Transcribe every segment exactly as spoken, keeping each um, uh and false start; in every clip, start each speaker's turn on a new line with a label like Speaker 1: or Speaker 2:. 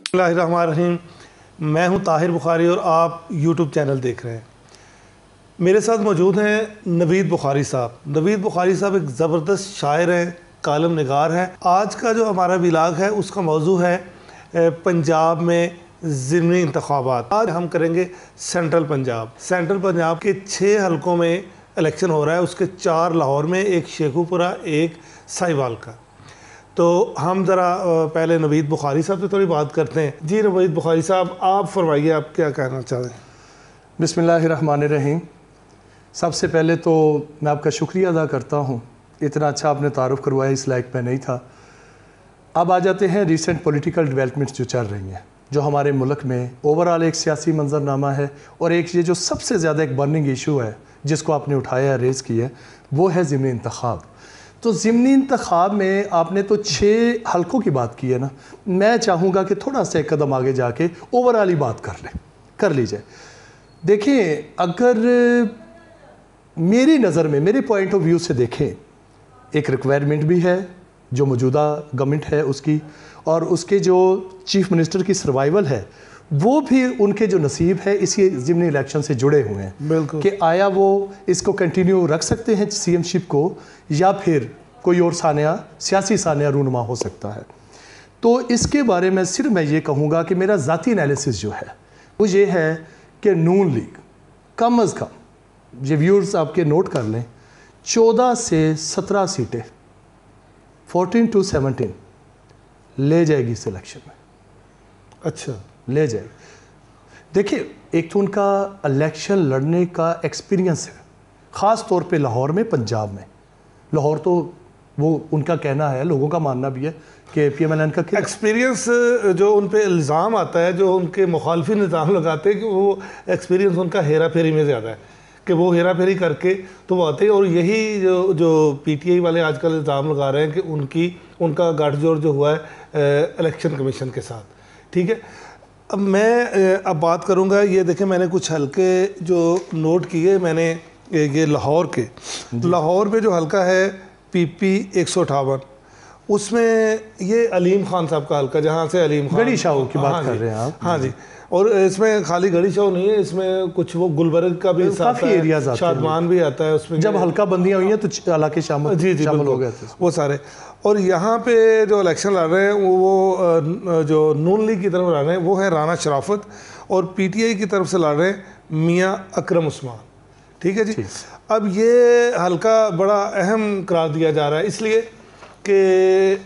Speaker 1: बिस्मिल्लाहिर्रहमानिर्रहीम। मैं हूं ताहिर बुखारी और आप यूट्यूब चैनल देख रहे हैं। मेरे साथ मौजूद हैं नवीद बुखारी साहब। नवीद बुखारी साहब एक ज़बरदस्त शायर हैं, कालम निगार हैं। आज का जो हमारा व्लॉग है उसका मौजू है पंजाब में ज़िमनी इंतखाबात। आज हम करेंगे सेंट्रल पंजाब। सेंट्रल पंजाब के छः हलकों में इलेक्शन हो रहा है, उसके चार लाहौर में, एक शेखुपुरा, एक साहिवाल का। तो हम ज़रा पहले नवीद बुखारी साहब से थोड़ी बात करते हैं। जी नवीद बुखारी साहब, आप फरमाइए, आप क्या कहना चाहते हैं।
Speaker 2: बिस्मिल्लाहिर्रहमानिर्रहीम। सबसे पहले तो मैं आपका शुक्रिया अदा करता हूँ, इतना अच्छा आपने तारुफ़ करवाया, इस लायक मैं नहीं था। अब आ जाते हैं रिसेंट पॉलिटिकल डेवलपमेंट्स जो चल रही हैं, जो हमारे मुल्क में ओवरऑल एक सियासी मंजरनामा है, और एक ये जो सबसे ज़्यादा एक बर्निंग इशू है जिसको आपने उठाया, रेज़ किया, वो है ज़िमनी इंतखाब। तो ज़िमनी इंतखाब में आपने तो छः हलकों की बात की है ना, मैं चाहूँगा कि थोड़ा सा एक कदम आगे जाके ओवरऑल ही बात कर लें कर लीजिए। देखिए, अगर मेरी नज़र में, मेरे पॉइंट ऑफ व्यू से देखें, एक रिक्वायरमेंट भी है जो मौजूदा गवर्नमेंट है उसकी, और उसके जो चीफ मिनिस्टर की सर्वाइवल है वो भी उनके जो नसीब है इसी ज़िमनी इलेक्शन से जुड़े हुए हैं।
Speaker 1: बिल्कुल
Speaker 2: कि आया वो इसको कंटिन्यू रख सकते हैं सीएमशिप को, या फिर कोई और सानिया सियासी सानिया रूनुमा हो सकता है। तो इसके बारे में सिर्फ मैं ये कहूँगा कि मेरा ज़ाती एनालिसिस जो है वो ये है कि नून लीग कम अज़ कम, ये व्यूअर्स आपके नोट कर लें, चौदह से सत्रह सीटें, फोर्टीन टू सेवनटीन ले जाएगी इस इलेक्शन में।
Speaker 1: अच्छा,
Speaker 2: ले जाएगी। देखिए, एक तो उनका इलेक्शन लड़ने का एक्सपीरियंस है, ख़ास तौर पे लाहौर में, पंजाब में। लाहौर तो वो उनका कहना है, लोगों का मानना भी है कि पी एम एल एन का
Speaker 1: एक्सपीरियंस, जो उन पे इल्ज़ाम आता है, जो उनके मुखालफी निज़ाम लगाते हैं कि वो एक्सपीरियंस उनका हेरा फेरी में ज़्यादा है, कि वो हेरा फेरी करके तो वो आते हैं। और यही जो जो पी टी आई वाले आजकल इल्ज़ाम लगा रहे हैं कि उनकी उनका गठजोड़ जो हुआ है इलेक्शन कमीशन के साथ। ठीक है, अब मैं अब बात करूंगा, ये देखें मैंने कुछ हलके जो नोट किए मैंने, ये लाहौर के, लाहौर में जो हलका है पी पी एक सौ अठावन, उसमें ये अलीम खान साहब का हलका, जहाँ से अलीम खान
Speaker 2: गढ़ी शाह की बात
Speaker 1: हाँ
Speaker 2: कर रहे हैं आप।
Speaker 1: हाँ जी, और इसमें खाली गढ़ी शाह नहीं है, इसमें कुछ वो गुलबर्ग का भी
Speaker 2: काफ़ी एरियाज,
Speaker 1: शादमान भी आता है उसमें।
Speaker 2: जब हल्का बंदियाँ हुई हैं तो इलाके शामिल
Speaker 1: जी जी
Speaker 2: शामिल हो गए थे
Speaker 1: वो सारे। और यहाँ पे जो इलेक्शन लड़ रहे हैं वो वो जो नून लीग की तरफ लड़ रहे हैं वो है राना शराफत, और पीटीआई की तरफ से लड़ रहे हैं मियाँ अकरम उस्मान। ठीक है जी। अब ये हल्का बड़ा अहम करार दिया जा रहा है, इसलिए कि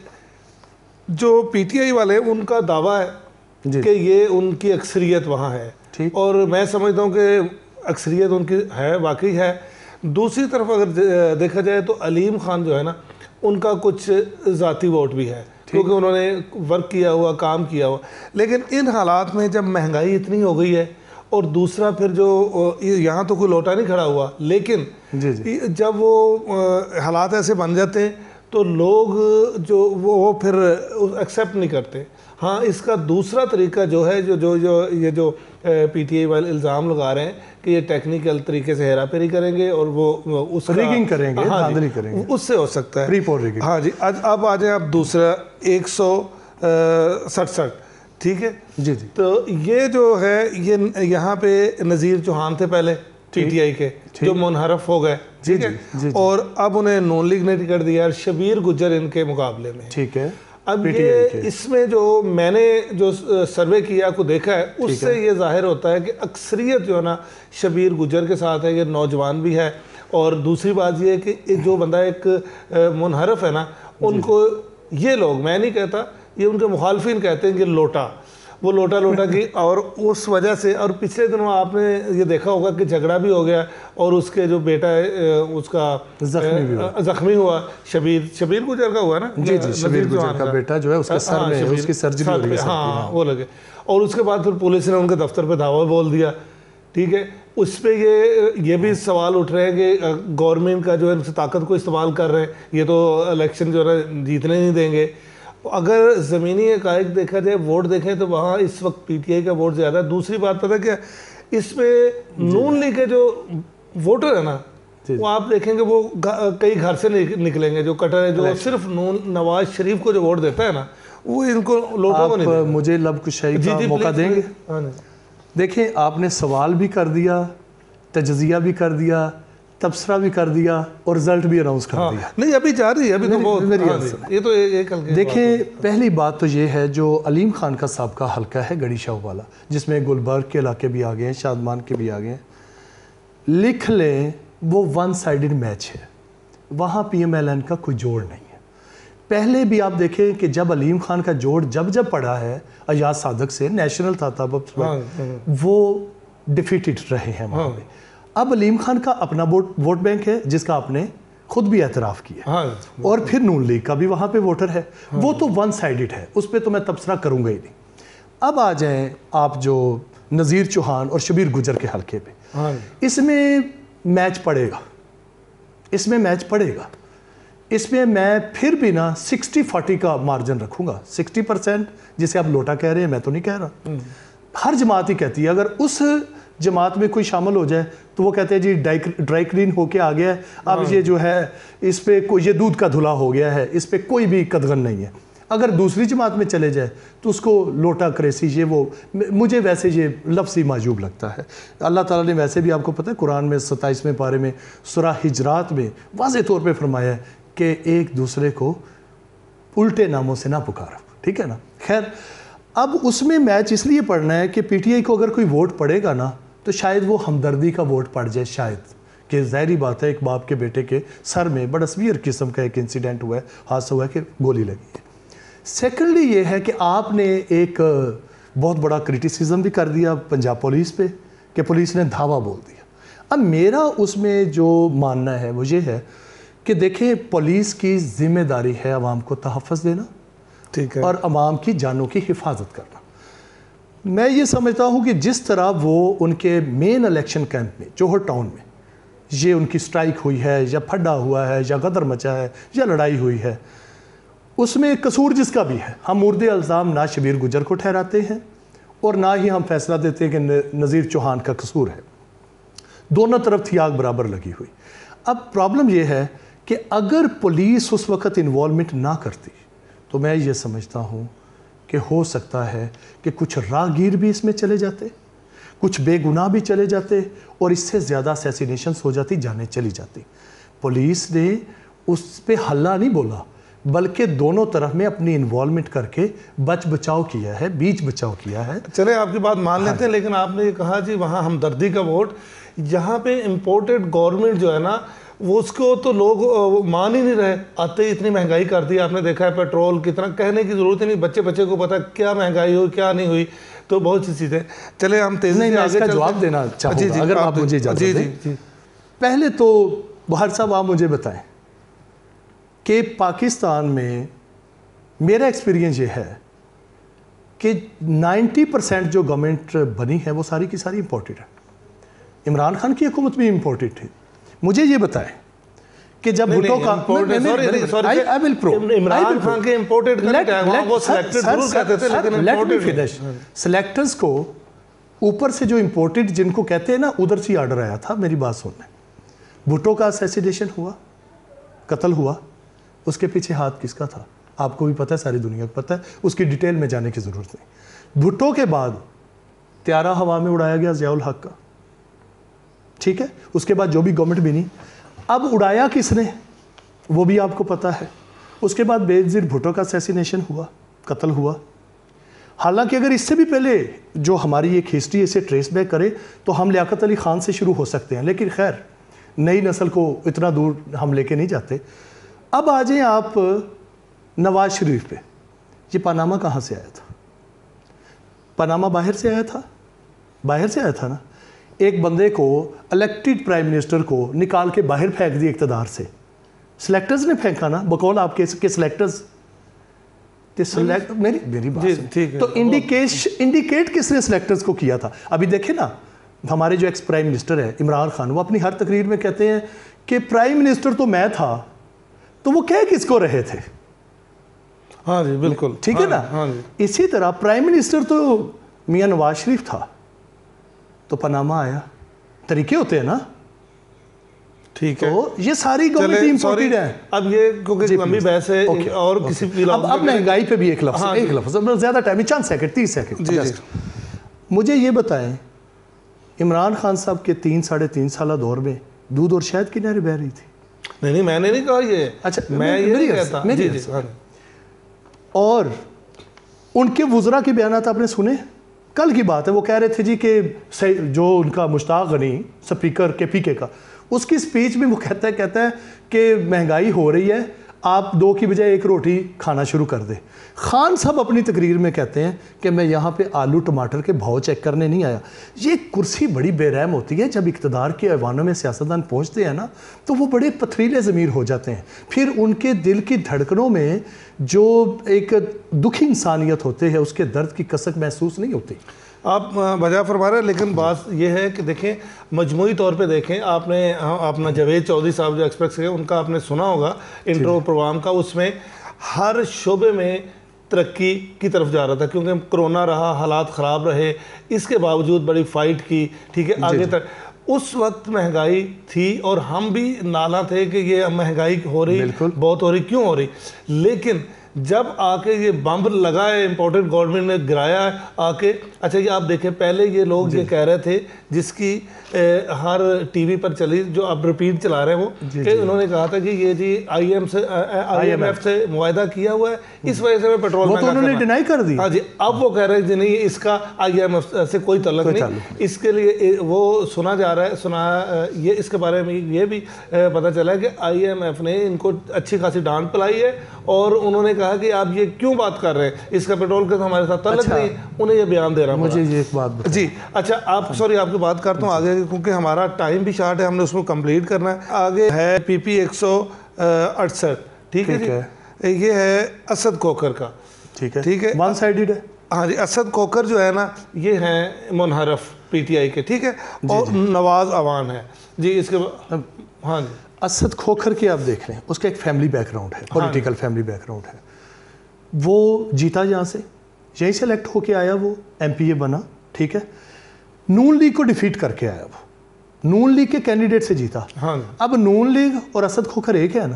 Speaker 1: जो पीटीआई वाले उनका दावा है कि ये उनकी अक्सरियत वहाँ है, और मैं समझता हूँ कि अक्सरियत उनकी है, वाकई है। दूसरी तरफ अगर देखा जाए तो अलीम खान जो है ना, उनका कुछ ज़ाती वोट भी है, क्योंकि उन्होंने वर्क किया हुआ, काम किया हुआ। लेकिन इन हालात में जब महंगाई इतनी हो गई है, और दूसरा फिर जो यहाँ तो कोई लोटा नहीं खड़ा हुआ, लेकिन जी जी। जब वो हालात ऐसे बन जाते हैं तो लोग जो वो, वो फिर एक्सेप्ट नहीं करते। हाँ, इसका दूसरा तरीका जो है, जो जो जो ये जो पीटीआई वाले इल्ज़ाम लगा रहे हैं कि ये टेक्निकल तरीके से हेरा फेरी करेंगे और वो उस
Speaker 2: रिगिंग करेंगे,
Speaker 1: हाँ
Speaker 2: धांधली करेंगे,
Speaker 1: उससे हो सकता है
Speaker 2: प्रीपोल रिगिंग।
Speaker 1: हाँ जी। आज अब आ जाए आप दूसरा एक सौ सड़सठ। ठीक है
Speaker 2: जी जी।
Speaker 1: तो ये जो है, ये यहाँ पे नज़ीर चौहान थे पहले पीटीआई के, जो मुनहरफ हो गए। ठीक है, और अब उन्हें नून लीग ने टिकट दिया, शबीर गुज्जर इनके मुकाबले में।
Speaker 2: ठीक है।
Speaker 1: अब ये इसमें जो मैंने जो सर्वे किया को देखा है, उससे ये जाहिर होता है कि अक्सरियत जो है ना शबीर गुज्जर के साथ है, ये नौजवान भी है। और दूसरी बात ये है कि जो बंदा एक मुनहरफ है ना, उनको ये लोग, मैं नहीं कहता, ये उनके मुखालफिन कहते हैं कि लोटा, वो लोटा लोटा की, और उस वजह से। और पिछले दिनों आपने ये देखा होगा कि झगड़ा भी हो गया, और उसके जो बेटा है उसका
Speaker 2: जख्मी भी हुआ,
Speaker 1: जख्मी हुआ शबीर शबीर गुजर का हुआ ना।
Speaker 2: जी जी, शबीर गुजर का बेटा जो है उसके सर में उसकी सर्जरी हो रही है।
Speaker 1: हाँ, वो लगे। और उसके बाद फिर पुलिस ने उनके दफ्तर पे धावा बोल दिया। ठीक है, उस पर ये ये भी सवाल उठ रहे हैं कि गवर्नमेंट का जो है ताकत को इस्तेमाल कर रहे हैं, ये तो इलेक्शन जो है जीतने नहीं देंगे। अगर ज़मीनी हक़ाइक़ देखा जाए, वोट देखें तो वहाँ इस वक्त पीटीआई का वोट ज़्यादा है। दूसरी बात पता क्या, इसमें नून लीग के जो वोटर है ना, वो आप देखेंगे वो कई घर से निकलेंगे, जो कटर है, जो सिर्फ नून नवाज शरीफ को जो वोट देता है ना, वो इनको लोगों को नहीं
Speaker 2: आप
Speaker 1: देगा।
Speaker 2: मुझे लब कुशाई
Speaker 1: जी
Speaker 2: का
Speaker 1: जी
Speaker 2: मौका
Speaker 1: प्लीज,
Speaker 2: देंगे?
Speaker 1: प्लीज। हाँ जी।
Speaker 2: देखें, आपने सवाल भी कर दिया, तजजिया भी कर दिया, तबसरा भी कर दिया और रिजल्ट भी अनाउंस कर
Speaker 1: हाँ
Speaker 2: दिया।
Speaker 1: नहीं अभी जा रही है, अभी तो
Speaker 2: मेरी-
Speaker 1: बहुत
Speaker 2: मेरी
Speaker 1: हाँ
Speaker 2: बात
Speaker 1: जी,
Speaker 2: सुनें।
Speaker 1: ये तो एक एक हल्के
Speaker 2: देखें, पहली बात तो ये है, जो अलीम खान का साबका हल्का है गड़ी शाह वाला, जिसमें गुलबर्ग के इलाके भी आ गए हैं, शादमान के भी आ गए हैं, लिख लें वो वन साइडेड मैच है, वहाँ पी एम एल एन का कोई जोड़ नहीं है। पहले भी आप देखें कि जब अलीम खान का जोड़ जब जब पड़ा है अयाज सादक से, नेशनल था तब, अब
Speaker 1: हाँ, हाँ।
Speaker 2: वो डिफीटेड रहे हैं वहाँ पे। अब अलीम खान का अपना वोट वोट बैंक है जिसका आपने खुद भी एतराफ़ किया,
Speaker 1: हाँ
Speaker 2: और फिर नून लीग का भी वहाँ पे वोटर है, वो तो वन साइडेड है, उस पर तो मैं तबसरा करूँगा ही नहीं। अब आ जाएं आप जो नज़ीर चौहान और शबीर गुजर के हल्के पे,
Speaker 1: हाँ
Speaker 2: इसमें मैच पड़ेगा, इसमें मैच पड़ेगा इसमें मैं फिर भी ना सिक्सटी फोर्टी का मार्जिन रखूँगा। सिक्सटी परसेंट जिसे आप लोटा कह रहे हैं, मैं तो नहीं कह रहा, हर जमात ही कहती है। अगर उस जमात में कोई शामिल हो जाए तो वो कहते हैं जी ड्राई ड्राई क्लीन होके आ गया है, अब ये जो है इस पे कोई ये दूध का धुला हो गया है, इस पे कोई भी कदगन नहीं है। अगर दूसरी जमात में चले जाए तो उसको लोटा क्रेसी ये वो, मुझे वैसे ये लफ्ज़ ही माजूब लगता है। अल्लाह ताला ने वैसे भी आपको पता है कुरान में सत्ताईसवें पारे में सूरह हिजरात में वाज़े तौर पे फरमाया है कि एक दूसरे को उल्टे नामों से ना पुकारो, ठीक है ना। खैर, अब उसमें मैच इसलिए पढ़ना है कि पीटीआई को अगर कोई वोट पड़ेगा ना तो शायद वो हमदर्दी का वोट पड़ जाए, शायद कि ज़ाहिरी बात है एक बाप के बेटे के सर में बड़ा सीवियर किस्म का एक इंसिडेंट हुआ है, हादसा हुआ है कि गोली लगी है। सेकेंडली ये है कि आपने एक बहुत बड़ा क्रिटिसिज्म भी कर दिया पंजाब पुलिस पे कि पुलिस ने धावा बोल दिया। अब मेरा उसमें जो मानना है वो ये है कि देखें, पुलिस की जिम्मेदारी है आवाम को तहफ़्फ़ुज़ देना,
Speaker 1: ठीक है,
Speaker 2: और आवाम की जानों की हिफाजत करना। मैं ये समझता हूँ कि जिस तरह वो उनके मेन इलेक्शन कैंप में जोहर टाउन में ये उनकी स्ट्राइक हुई है, या फड्डा हुआ है, या गदर मचा है, या लड़ाई हुई है, उसमें कसूर जिसका भी है, हम मुर्दे इल्ज़ाम ना शबीर गुजर को ठहराते हैं और ना ही हम फैसला देते हैं कि नज़ीर चौहान का कसूर है। दोनों तरफ थी आग बराबर लगी हुई। अब प्रॉब्लम यह है कि अगर पुलिस उस वक़्त इन्वॉल्वमेंट ना करती तो मैं ये समझता हूँ कि हो सकता है कि कुछ राहगीर भी इसमें चले जाते, कुछ बेगुनाह भी चले जाते, और इससे ज़्यादा असैसिनेशंस हो जाती, जाने चली जाती। पुलिस ने उस पर हल्ला नहीं बोला, बल्कि दोनों तरफ में अपनी इन्वॉल्वमेंट करके बच बचाव किया है, बीच बचाव किया है।
Speaker 1: चले आपकी बात मान लेते हैं, लेकिन आपने ये कहा जी वहाँ हमदर्दी का वोट, यहाँ पे इम्पोर्टेड गवर्नमेंट जो है ना वो उसको तो लोग अ, मान ही नहीं रहे। आते ही इतनी महंगाई कर दी, आपने देखा है पेट्रोल कितना, कहने की ज़रूरत ही नहीं, बच्चे बच्चे को पता क्या महंगाई हुई क्या नहीं हुई, तो बहुत सी चीज़ें। चले हम तेज़ी से आगे
Speaker 2: इसका
Speaker 1: चलते
Speaker 2: जवाब
Speaker 1: हैं।
Speaker 2: देना चाहूँगा,
Speaker 1: जी जी
Speaker 2: अगर आप मुझे इजाज़त
Speaker 1: जी जी
Speaker 2: दें।
Speaker 1: जी
Speaker 2: पहले तो बहार साहब आप मुझे बताएं कि पाकिस्तान में मेरा एक्सपीरियंस ये है कि नब्बे परसेंट जो गवर्नमेंट बनी है वो सारी की सारी इम्पोर्टेड है। इमरान खान की हुकूमत भी इम्पोर्टेड थी। मुझे ये बताएं कि जब भुट्टो का
Speaker 1: इमरान खान के इम्पोर्टेड
Speaker 2: सिलेक्टर्स को ऊपर से जो इम्पोर्टेड जिनको कहते हैं ना, उधर से आर्डर आया था। मेरी बात सुनना, भुट्टो का असैसिनेशन हुआ, कत्ल हुआ, उसके पीछे हाथ किसका था आपको भी पता है, सारी दुनिया को पता है, उसकी डिटेल में जाने की ज़रूरत नहीं। भुट्टो के बाद त्यारा हवा में उड़ाया गया ज़ियाउल हक का, ठीक है, उसके बाद जो भी गवर्नमेंट बनी, अब उड़ाया किसने वो भी आपको पता है। उसके बाद बेनज़ीर भुट्टो का असैसिनेशन हुआ, कत्ल हुआ। हालांकि अगर इससे भी पहले जो हमारी एक हिस्ट्री इसे ट्रेस बैक करे तो हम लियाकत अली ख़ान से शुरू हो सकते हैं, लेकिन खैर नई नस्ल को इतना दूर हम लेके नहीं जाते। अब आ जाएं आप नवाज शरीफ पे। ये पनामा कहाँ से आया था? पनामा बाहर से आया था, बाहर से आया था ना। एक बंदे को, इलेक्टेड प्राइम मिनिस्टर को निकाल के बाहर फेंक दिया इक़्तिदार से। सिलेक्टर्स ने फेंका ना, बकौल आपके के सिलेक्टर्स ते सिलेक्ट मेरी मेरी बात
Speaker 1: ठीक है।
Speaker 2: तो इंडिकेट इंडिकेट किसने सिलेक्टर्स को किया था? अभी देखें ना, हमारे जो एक्स प्राइम मिनिस्टर है इमरान खान, वो अपनी हर तकरीर में कहते हैं कि प्राइम मिनिस्टर तो मैं था, तो वो कह किसको रहे थे?
Speaker 1: हाँ जी बिल्कुल,
Speaker 2: ठीक है ना।
Speaker 1: हाँ जी।
Speaker 2: इसी तरह प्राइम मिनिस्टर तो मियां नवाज शरीफ था, तो पनामा आया। तरीके होते हैं ना,
Speaker 1: ठीक है।
Speaker 2: तो ये सारी कमेटी इंपोर्टेड है।
Speaker 1: अब ये क्योंकि लंबी बहस है
Speaker 2: okay,
Speaker 1: और
Speaker 2: okay.
Speaker 1: किसी भी
Speaker 2: अब, अब महंगाई पे भी एक लफ्ज
Speaker 1: हाँ,
Speaker 2: एक लफ्ज ज्यादा टाइम चंद सेकंड तीस सेकंड
Speaker 1: जी, जी।
Speaker 2: मुझे ये बताएं, इमरान खान साहब के तीन साढ़े तीन साल दौर में दूध और शहद की नहरें बह रही थी?
Speaker 1: नहीं नहीं मैंने नहीं कहा ये।
Speaker 2: अच्छा,
Speaker 1: मैं ये नहीं कहता।
Speaker 2: जी जी। और उनके वुज़रा के बयान आपने सुने? कल की बात है, वो कह रहे थे जी कि जो उनका मुश्ताक गनी स्पीकर के पीके का, उसकी स्पीच में वो कहता है कहता है कि महंगाई हो रही है, आप दो की बजाय एक रोटी खाना शुरू कर दे। खान साहब अपनी तकरीर में कहते हैं कि मैं यहाँ पे आलू टमाटर के भाव चेक करने नहीं आया। ये कुर्सी बड़ी बेरहम होती है, जब इक़्तिदार के ऐवानों में सियासतदान पहुँचते हैं ना तो वो बड़े पथरीले ज़मीर हो जाते हैं। फिर उनके दिल की धड़कनों में जो एक दुखी इंसानियत होते हैं उसके दर्द की कसक महसूस नहीं होती।
Speaker 1: आप वजह फरमा रहे हैं, लेकिन बात यह है कि देखें मजमूई तौर पे देखें, आपने अपना जावेद चौधरी साहब जो एक्सप्रेस है उनका आपने सुना होगा इंट्रो प्रोग्राम का, उसमें हर शोबे में तरक्की की तरफ जा रहा था क्योंकि कोरोना रहा, हालात ख़राब रहे, इसके बावजूद बड़ी फ़ाइट की। ठीक है, आगे तक उस वक्त महंगाई थी और हम भी नाला थे कि ये महंगाई हो रही बहुत हो रही, क्यों हो रही। लेकिन जब आके ये बम्ब लगा है, इम्पोर्टेंट गवर्नमेंट ने गिराया है आके। अच्छा ये आप देखें, पहले ये लोग ये कह रहे थे जिसकी ए, हर टीवी पर चली, जो अब रिपीट चला रहे हैं वो, कि उन्होंने कहा था कि ये जी आईएम से आईएमएफ से मुआहदा किया हुआ है, इस वजह से मैं पेट्रोल
Speaker 2: वो तो उन्होंने डिनाई कर दी।
Speaker 1: हाँ जी, अब वो कह रहे हैं जी नहीं, इसका आईएमएफ से कोई तल्लुक नहीं। इसके लिए वो सुना जा रहा है, सुना ये इसके बारे में ये भी पता चला है कि आईएमएफ ने इनको अच्छी खासी डांट पिलाई है और उन्होंने कहा कि आप ये क्यों बात कर रहे हैं, इसका पेट्रोल का हमारे साथ तल्लुक नहीं। उन्हें ये बयान दे रहा हूँ
Speaker 2: मुझे ये एक बात
Speaker 1: जी। अच्छा आप सॉरी आपकी बात करता हूँ आगे, क्योंकि हमारा टाइम भी शार्ट है, हमने उसको कंप्लीट करना है। आगे है पीपी एक सौ अड़सठ। ठीक है जी, ये है असद खोखर का।
Speaker 2: ठीक है,
Speaker 1: ठीक है,
Speaker 2: वन साइडेड है।
Speaker 1: हाँ जी, असद खोखर जो है ना ये है मुनहरफ पीटीआई के। ठीक है, और नवाज अवान है जी इसके। हाँ जी,
Speaker 2: असद खोखर की आप देख रहे हैं, उसका एक फैमिली बैकग्राउंड है, पॉलिटिकल फैमिली बैकग्राउंड है। वो जीता यहाँ से, यहीं से इलेक्ट होके आया, वो एमपीए बना। ठीक है, नून लीग को डिफीट करके आया, वो नून लीग के कैंडिडेट से जीता।
Speaker 1: हाँ।
Speaker 2: अब नून लीग और असद खोखर एक है ना।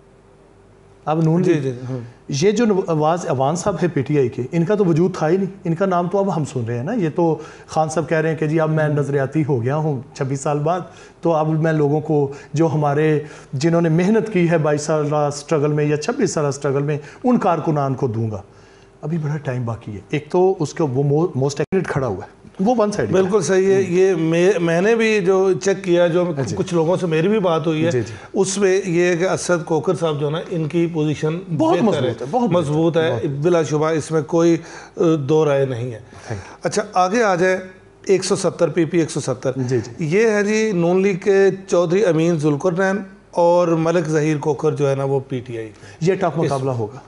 Speaker 2: अब नून लीग,
Speaker 1: जी, जी, हाँ।
Speaker 2: ये जो नवाज अवान साहब है पीटीआई के, इनका तो वजूद था ही नहीं, इनका नाम तो अब हम सुन रहे हैं ना। ये तो खान साहब कह रहे हैं कि जी अब मैं नजरियाती हो गया हूँ छब्बीस साल बाद, तो अब मैं लोगों को जो हमारे जिन्होंने मेहनत की है बाईस साल स्ट्रगल में या छब्बीस साल स्ट्रगल में, उन कारकुनान को दूंगा। अभी बड़ा टाइम बाकी है। एक तो उसका वो मो, मोस्ट कैंडिडेट खड़ा हुआ है, वो वन साइड।
Speaker 1: बिल्कुल सही है। ये मैं, मैंने भी जो चेक किया, जो कुछ लोगों से मेरी भी बात हुई है, उसमें ये है कि असद खोखर साहब जो ना, इनकी पोजीशन
Speaker 2: बहुत मजबूत है, बहुत
Speaker 1: मजबूत है, बिलाशुबा इसमें कोई दो राय नहीं है। अच्छा आगे आ जाए एक सौ सत्तर पीपी एक सौ सत्तर। ये है जी नून लीग के चौधरी अमीन जुल्करनैन और मलिक ज़हीर खोखर जो है ना वो पीटीआई।
Speaker 2: ये टफ मुकाबला होगा,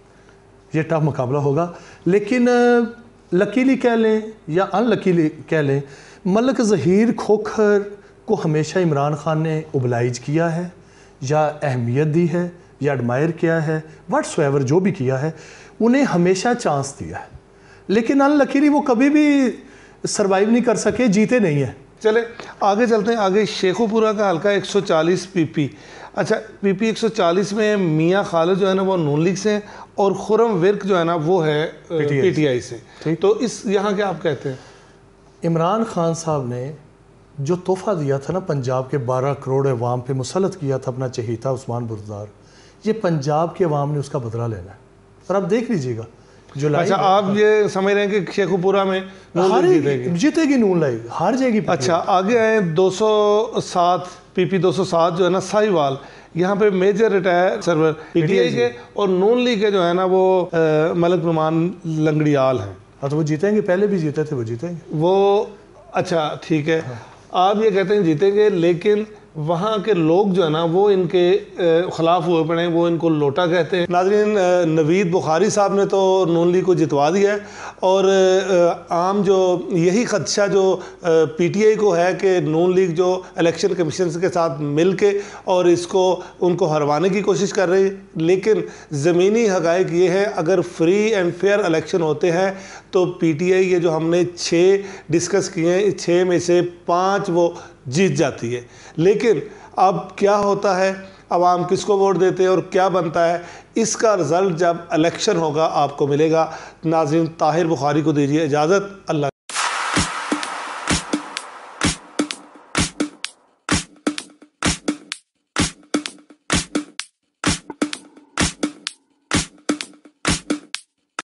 Speaker 2: ये टफ मुकाबला होगा। लेकिन लकीली कह लें या अनलकीली कह लें, मलिक ज़हीर खोखर को हमेशा इमरान खान ने ओबलाइज किया है या अहमियत दी है या एडमायर किया है, व्हाट्स एवर जो भी किया है, उन्हें हमेशा चांस दिया है। लेकिन अनलकीली वो कभी भी सरवाइव नहीं कर सके, जीते नहीं है।
Speaker 1: चले आगे चलते हैं। आगे शेखोपुरा का हल्का एक सौ चालीस पीपी। अच्छा पीपी एक सौ चालीस में मियाँ खालिद जो है ना वो नून लीग से हैं और खुरम विर्क जो है ना वो है पीटीआई से। तो इस यहाँ के आप कहते हैं,
Speaker 2: इमरान खान साहब ने जो तोहफा दिया था ना पंजाब के बारह करोड़ अवाम पे मुसलत किया था अपना चहीता उस्मान बुरदार, ये पंजाब के अवाम ने उसका बदला लेना है। और आप देख लीजिएगा जुलाई।
Speaker 1: अच्छा आप ये समझ रहे हैं कि शेखोपुरा में नून लीग जीतेगी?
Speaker 2: जीतेगी नून लीग, हार जाएगी।
Speaker 1: अच्छा आगे आए दो सौ सात पीपी दो सौ सात जो है ना साहिवाल, यहाँ पे मेजर रिटायर सर्वर पीटीआई के और नून लीग के जो है ना वो मलिक नुमान लंगड़ियाल हैं।
Speaker 2: हाँ तो वो जीतेंगे, पहले भी जीते थे, वो जीतेंगे वो।
Speaker 1: अच्छा ठीक है, हाँ। आप ये कहते हैं जीतेंगे, लेकिन वहाँ के लोग जो है ना वो इनके ख़िलाफ़ हुए पड़े हैं, वो इनको लोटा कहते हैं। नाज़रीन नवीद बुखारी साहब ने तो नून लीग को जितवा दिया है और आम जो यही ख़दशा जो पीटीआई को है कि नून लीग जो इलेक्शन कमीशन के साथ मिल के और इसको उनको हरवाने की कोशिश कर रही है। लेकिन ज़मीनी हक़ाइक़ ये है, अगर फ्री एंड फेयर इलेक्शन होते हैं तो पीटीआई ये जो हमने छः डिस्कस किए हैं, छः में से पाँच वो जीत जाती है। लेकिन अब क्या होता है, आवाम किसको वोट देते हैं और क्या बनता है, इसका रिज़ल्ट जब इलेक्शन होगा आपको मिलेगा। नाज़रीन, ताहिर बुखारी को दीजिए इजाज़त। अल्लाह।